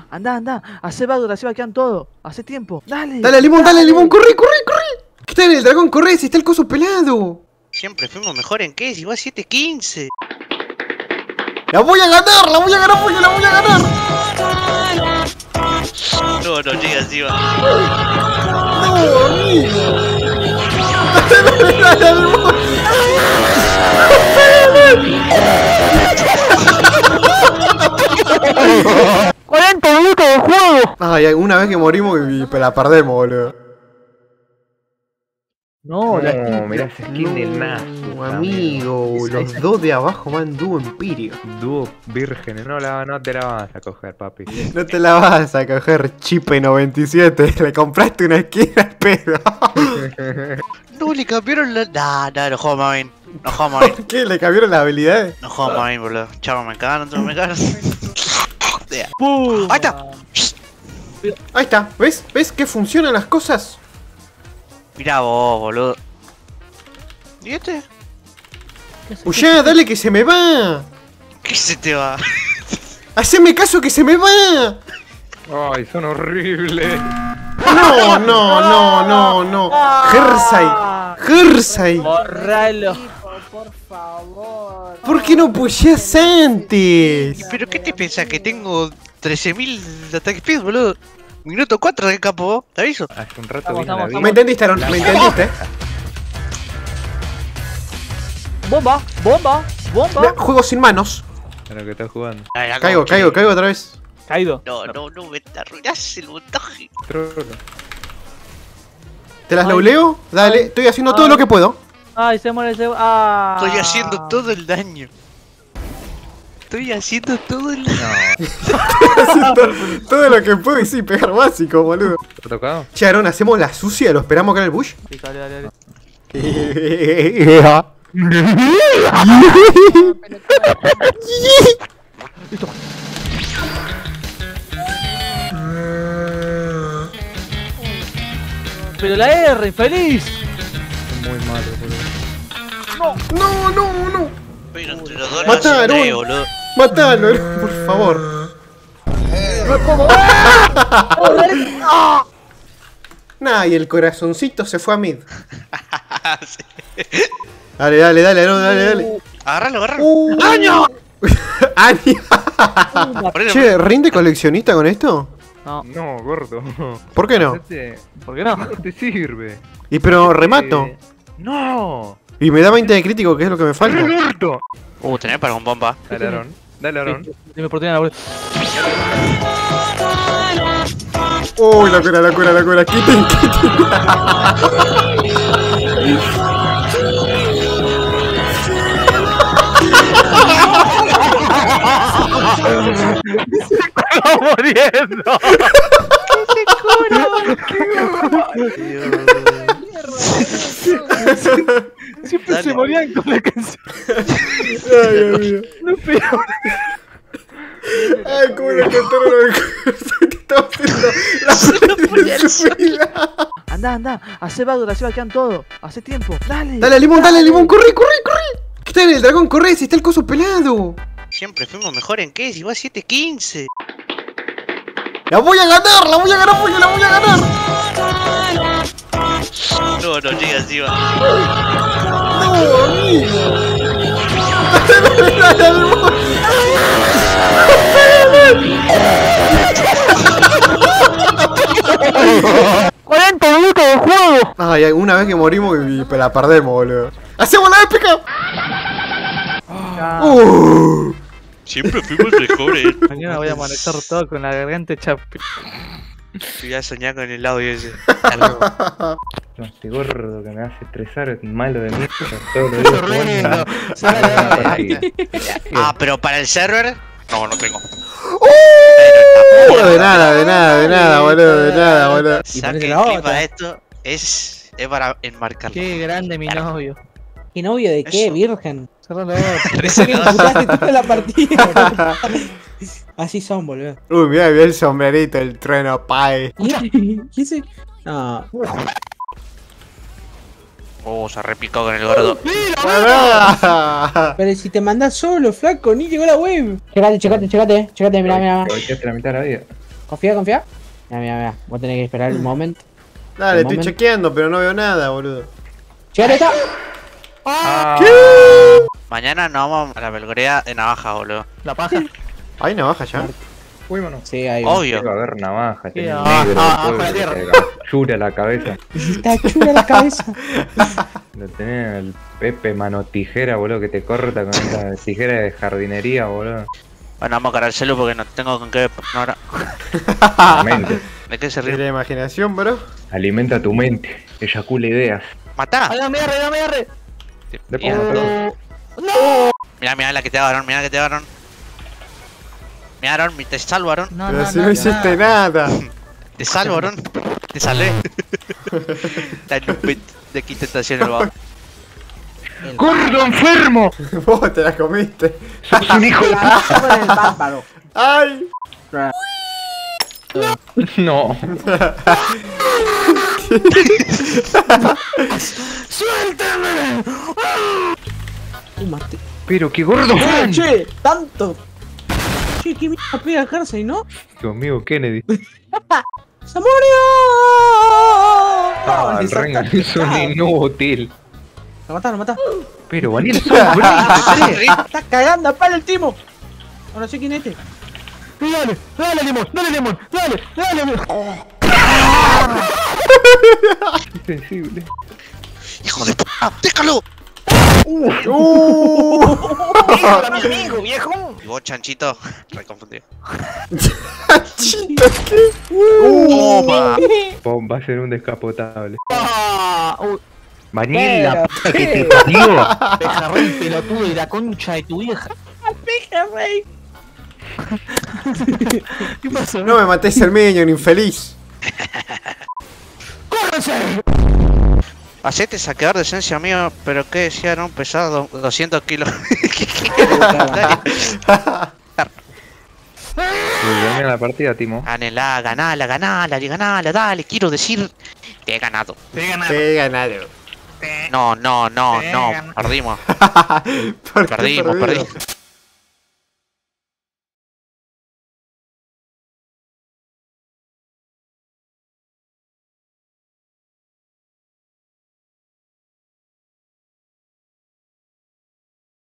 Andá. Hacé Bagdor, así va quedan todo. Hace tiempo. Dale. Dale, Limón, corre. ¿Qué está en el dragón? Corre, si está el coso pelado. Siempre fuimos mejor en qué, si va 7-15. La voy a ganar porque la voy a ganar. No llega así, va. No, amigo. Dale, Limón. 40 minutos de juego. Ay, una vez que morimos y la perdemos, boludo. No, mirá esa skin del Nasu. Amigo, los dos de abajo van dúo Empirio. Dúo virgen, no te la vas a coger, papi. No te la vas a coger, Chipe 97. Le compraste una skin al pedo. No, le cambiaron la... no juego más bien. No juego más bien. ¿Por qué? ¿Le cambiaron las habilidades? No juego más bien, boludo. Chavo, me cagan, me cagan. ¡Pum! Ahí está. Ahí está, ¿ves? ¿Ves que funcionan las cosas? Mirá vos, boludo. ¿Y este? Uyá, dale que se me va. ¿Qué se te va? Haceme caso que se me va. Ay, son horribles. No. Gersai. Borralo. Por favor. ¿Por qué no pusías antes? ¿Pero qué te pensás? Que tengo 13.000 de ataque speed, boludo. Minuto 4 de capo, te aviso. Hace un rato Vamos, vine a la vamos, vida. Me entendiste, Aaron, me entendiste. Bomba. Ya, juego sin manos. A lo que estás jugando. Caigo otra vez. Caído. No, me arruinás el montaje. Trolo. ¿Te las Ay. leo? Dale, estoy haciendo todo lo que puedo. Ay, se muere. Ah. Estoy haciendo todo el daño. Estoy haciendo todo el daño. Haciendo todo lo que puedo y sí, pegar básico, boludo. ¿Te ha tocado? Che, Aaron, ¿hacemos la sucia? ¿Lo esperamos acá en el bush? Sí, dale. Pero la R, infeliz. Es muy malo, boludo. No. Pero entre los dos Mataron. no hacen boludo. Matalo, Aaron, por favor. Nah, y el corazoncito se fue a mid. Sí. Dale, Aaron, dale. Agárralo. ¡Año! ¡Año! Ponelo. Che, ¿rinde coleccionista con esto? No, No, gordo. ¿Por qué no? ¿por qué no? No te sirve. Y pero remato. ¡No! Y me da 20 de crítico, que es lo que me falta. ¡Gordo! Tenés para un bomba. Dale, Aaron. Dale, Aaron. Dime oportunidad, boludo. Uy, locura. Quiten. muriendo! Siempre Dale. se morían con la canción. Ay, Dios mío. No, pero... Ay, cómo le contaron lo que estaba haciendo la peli de su vida. Andá. Hacé Bagdor, así va quedan todo. Hace tiempo. Dale. Dale, Limón, corre. ¿Qué está en el dragón? Corre, si está el coso pelado. Siempre fuimos mejor en qué, si va 7-15. La voy a ganar porque la voy a ganar. No llega así, va. No, amigo. Dale, Limón. 40 minutos de juego. Ay, una vez que morimos y la perdemos, boludo. ¡Hacemos la épica! Siempre fuimos mejores. Mañana voy a amanecer todo con la garganta hecha. Voy a soñar con el audio ese. No, este gordo que me hace estresar, malo de mierda. Todos los días jugando. Pero para el server. No tengo. De nada, boludo. Saque ponete el la clip otra. a esto. Es para enmarcarlo. Qué grande mi novio. ¿Qué novio de qué, Eso. virgen? Cerrá la boca. Pensé que emputaste toda la partida. Así son, boludo. Uy, mirá el sombrerito, el trueno pai. Mira, ¿qué es? No. Se repicó con el gordo. Pará. Pero si te mandás solo, flaco, ni llegó la web. Checate, mirá. Aprovechaste la mitad de la vida. Confía, confía. Mira, mira, mira. Vos tenés que esperar un momento. Dale, Un estoy momento. chequeando, pero no veo nada, boludo. ¡Llegale, está! Ah, Mañana nos vamos a la pelgorea de navaja, boludo. La paja. ¿Hay navaja ya? fuímonos. Sí, ahí. Obvio. Va a haber navaja, tiene un Ah, negro ah, después bajo la que tierra. te llura la cabeza. Está chula la cabeza. Lo tenés el Pepe mano tijera, boludo, que te corta con esa tijera de jardinería, boludo. Bueno, vamos a cargar el celu porque no tengo con qué. No, ahora. La mente. ¿De qué se ¿Y ríe? la imaginación, bro? Alimenta tu mente. Eyacula ideas. ¡Matá! ¡Ay, dame R, dame R! Le Mira, pongo todo. mira, mira la que te agarraron, mira la que te agarraron. Me agarraron, te salvaron. No, Pero si no hiciste nada. Te salvaron. Te salvé. Está en un pit de quinta estación el bajo. ¡Gordo enfermo! Vos te la comiste. ¡Sos un hijo de la... Con el pámparo. ¡Ay! No. Mate. Pero qué gordo fan. Che, tanto. Che, qué mierda pega Jersey, ¿no? Tu amigo Kennedy. ¡Se murió! Ah, No, el le Rengar sacaste es un cara. inútil. Lo matá, lo matá. Pero Daniel Sombra. Está cagando a palo el timo. Ahora sé quién es este. Dale, dale, limón, dale, limón, dale, dale, limón. Insensible. ¡Hijo de puta! ¡Déjalo! mi amigo, viejo. Y vos, chanchito, reconfundido. Chito, ¿qué? ¡Toma! Pum, va a ser un descapotable. Ah, uy, Daniel, la Pero, puta que te parió. pejarrey, el pelotudo y la concha de tu vieja. Pija, rey. ¿Qué pasó? No me mates el minion, infeliz. ¡Córrense! Hacete saqueador de esencia mío, pero qué decía, no pesaba 200 kilos. Gané la partida, Timo. Ganala, ganala, ganala, ganala, dale, quiero decir, te he ganado. Te ganas. Te he ganado. No, no, no, no, perdimos, ¿Por qué perdimos, perdimos? perdimos.